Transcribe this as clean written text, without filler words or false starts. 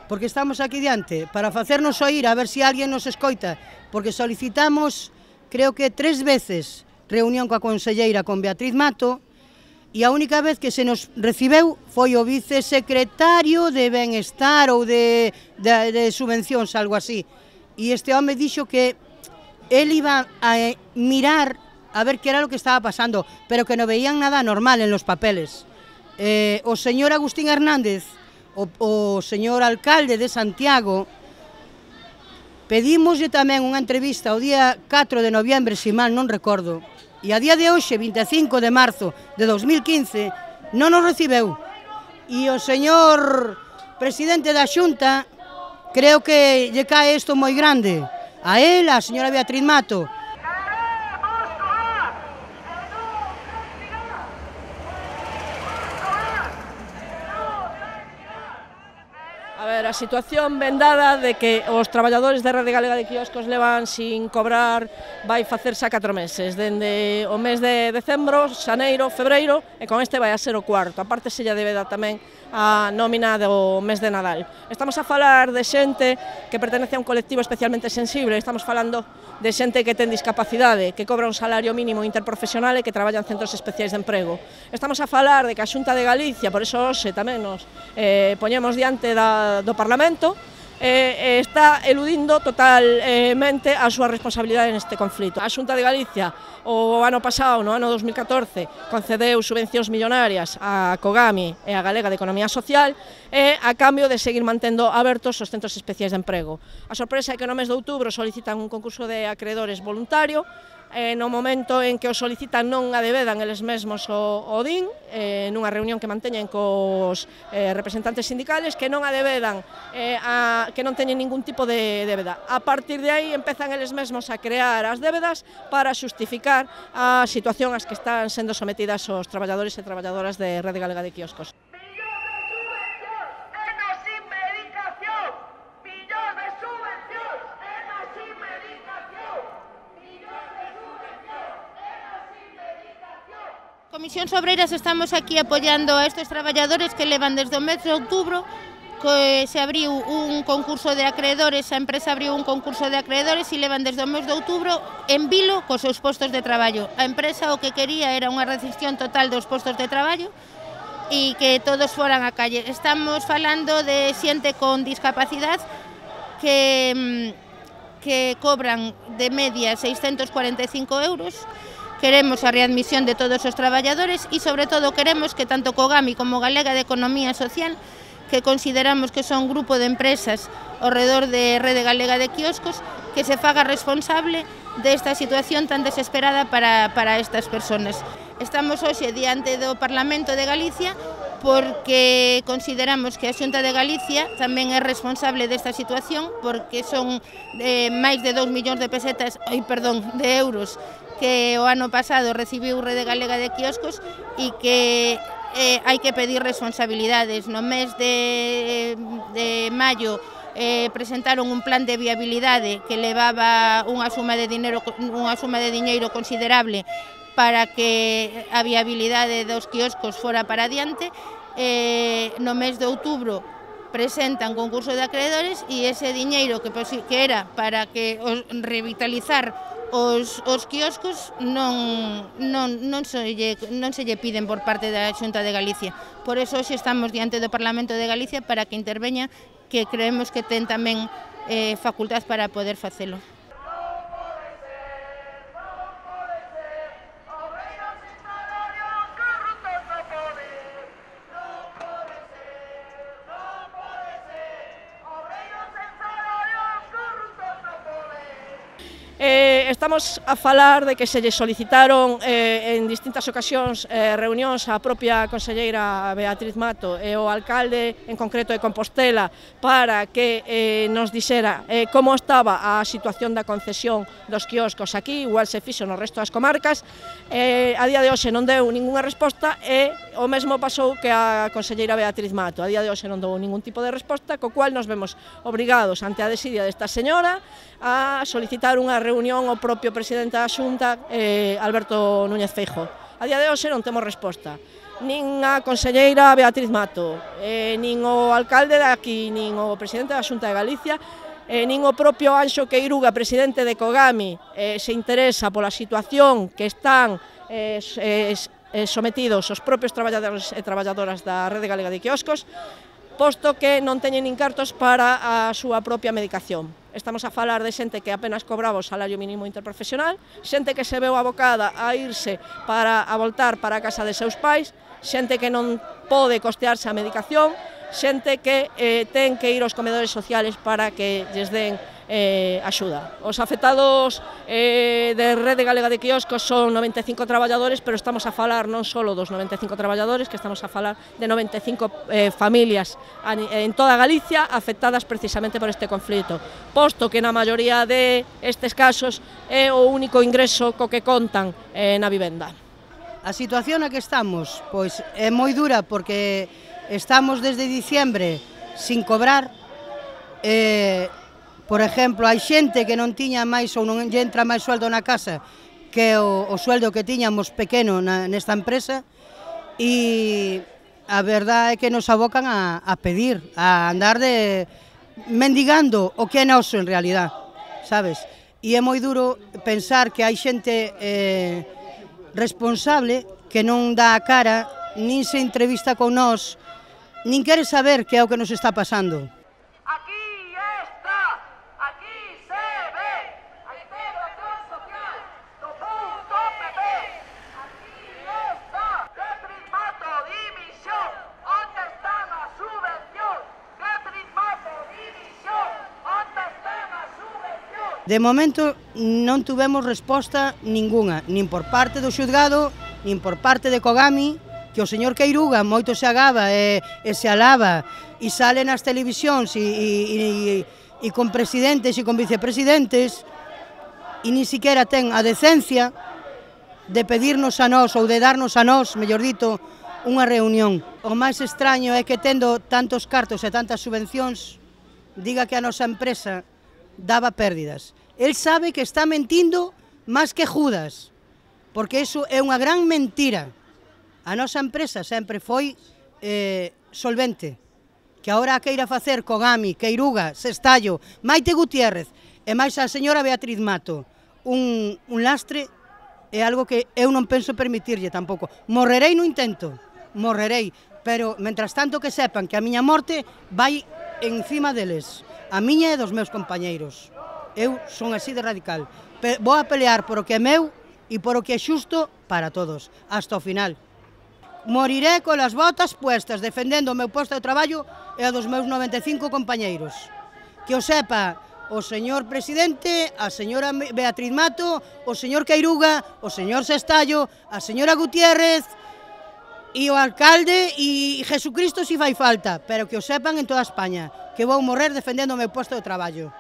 porque estamos aquí diante para facernos oír, a ver se alguén nos escoita, porque solicitamos, creo que 3 veces, reunión coa conselleira con Beatriz Mato, e a única vez que se nos recibeu foi o vicesecretario de Benestar ou de subvencións, algo así. E este home dixo que él iba a mirar a ver que era lo que estaba pasando, pero que non veían nada normal en los papeles. O señor Agustín Hernández, o señor alcalde de Santiago, pedimoslle tamén unha entrevista o día 4 de noviembre, se mal non recordo, e a día de hoxe, 25 de marzo de 2015, non nos recibeu. E o señor presidente da Xunta, creo que lle cae isto moi grande. A él, a señora Beatriz Mato. A ver, a situación vendada de que os traballadores da Rede Galega de Quioscos levan sin cobrar vai facerse a 4 meses, dende o mes de decembro, xaneiro, febreiro, e con este vai a ser o cuarto. A parte se lle debe dar tamén a nómina do mes de Nadal. Estamos a falar de xente que pertenece a un colectivo especialmente sensible, estamos falando de xente que ten discapacidade, que cobra un salario mínimo interprofesional e que traballa en centros especiais de emprego. Estamos a falar de que a Xunta de Galicia, por iso hoxe tamén nos poñemos diante do Parlamento, está eludindo totalmente a súa responsabilidade neste conflito. A Xunta de Galicia, o ano pasado, no ano 2014, concedeu subvencións millonarias a Cogami e a Galega de Economía Social a cambio de seguir mantendo abertos os centros especiais de emprego. A sorpresa é que no mes de outubro solicitan un concurso de acreedores voluntario. No momento en que o solicitan non adevedan eles mesmos o DIN, nunha reunión que manteñen cos representantes sindicales, que non adevedan, que non teñen ningún tipo de débeda. A partir de aí empezan eles mesmos a crear as débedas para xustificar a situación ás que están sendo sometidas os traballadores e traballadoras de Rede Galega de Quioscos. Comisións Obreiras estamos aquí apoiando a estes traballadores que levan desde o mes de outubro, que se abriu un concurso de acreedores, a empresa abriu un concurso de acreedores e levan desde o mes de outubro en vilo cos seus postos de traballo. A empresa o que quería era unha restricción total dos postos de traballo e que todos foran á calle. Estamos falando de xente con discapacidade que cobran de media 645 euros. Queremos a readmisión de todos os traballadores e, sobre todo, queremos que tanto Cogami como Galega de Economía Social, que consideramos que son un grupo de empresas ao redor de Rede Galega de Quioscos, que se faga responsable desta situación tan desesperada para estas persoas. Estamos hoxe diante do Parlamento de Galicia porque consideramos que a Xunta de Galicia tamén é responsable desta situación, porque son máis de 2 millóns de euros que o ano pasado recibiu Rede Galega de Quioscos e que hai que pedir responsabilidades. No mes de maio presentaron un plan de viabilidade que levaba unha suma de diñeiro considerable para que a viabilidade dos quioscos fora para adiante. No mes de outubro presentan concurso de acreedores e ese diñeiro que era para que revitalizar os quioscos non se lle piden por parte da Xunta de Galicia. Por eso hoxe estamos diante do Parlamento de Galicia para que interveña, que creemos que ten tamén facultad para poder facelo. Estamos a falar de que se lle solicitaron en distintas ocasións reunións á propia conselleira Beatriz Mato e o alcalde, en concreto de Compostela, para que nos dixera como estaba a situación da concesión dos quioscos aquí, igual se fixo no resto das comarcas. A día de hoxe non deu ningunha resposta e o mesmo pasou que a conselleira Beatriz Mato. A día de hoxe non deu ningún tipo de resposta, co cual nos vemos obrigados ante a desidia desta señora a solicitar unha reunión ao propio presidente da Xunta, Alberto Núñez Feijóo. A día de hoxe non temos resposta. nin a conselleira Beatriz Mato, nin o alcalde de aquí, nin o presidente da Xunta de Galicia, nin o propio Anxo Queiruga, presidente de Cogami, se interesa pola situación que están sometidos os propios traballadores e traballadoras da Rede Galega de Quioscos, posto que non teñen nin cartos para a súa propia medicación. Estamos a falar de xente que apenas cobraba o salario mínimo interprofesional, xente que se veu abocada a irse a voltar para a casa de seus pais, xente que non pode costearse a medicación, xente que ten que ir aos comedores sociales para que lles den axuda. Os afectados de Rede Galega de Quioscos son 95 traballadores, pero estamos a falar non só dos 95 traballadores, que estamos a falar de 95 familias en toda Galicia afectadas precisamente por este conflito, posto que na maioría de estes casos é o único ingreso co que contan na vivenda. A situación na que estamos, pois é moi dura porque estamos desde diciembre sin cobrar. Por exemplo, hai xente que non tiña máis ou non lle entra máis sueldo na casa que o sueldo que tiñamos pequeno nesta empresa, e a verdade é que nos abocan a pedir, a andar mendigando o que é noso en realidad, sabes? E é moi duro pensar que hai xente responsable que non dá a cara, nin se entrevista con nós, nin quere saber que é o que nos está pasando. De momento non tuvemos resposta ninguna, nin por parte do xudgado, nin por parte de Cogami, que o señor Queiruga moito se agaba e se alaba e sale nas televisións e con presidentes e con vicepresidentes, e ni siquiera ten a decencia de pedirnos a nós ou de darnos a nós, mellor dito, unha reunión. O máis extraño é que tendo tantos cartos e tantas subvencións, diga que a nosa empresa daba pérdidas. El sabe que está mentindo máis que Judas, porque iso é unha gran mentira. A nosa empresa sempre foi solvente, que agora a queira facer Cogami, Queiruga, Sestallo, Maite Gutiérrez e máis a señora Beatriz Mato un lastre, é algo que eu non penso permitirlle tampouco. Morrerei no intento, morrerei, pero mentras tanto que sepan que a miña morte vai encima deles, a miña e dos meus compañeiros. Eu son así de radical. Vou a pelear por o que é meu e por o que é xusto para todos, hasta o final. Moriré con as botas puestas, defendendo o meu posto de traballo e a dos meus 95 compañeiros. Que o sepa o señor presidente, a señora Beatriz Mato, o señor Queiruga, o señor Sestallo, a señora Gutiérrez e o alcalde e Jesucristo si fai falta, pero que o sepan en toda España, que vou morrer defendendo o meu posto de traballo.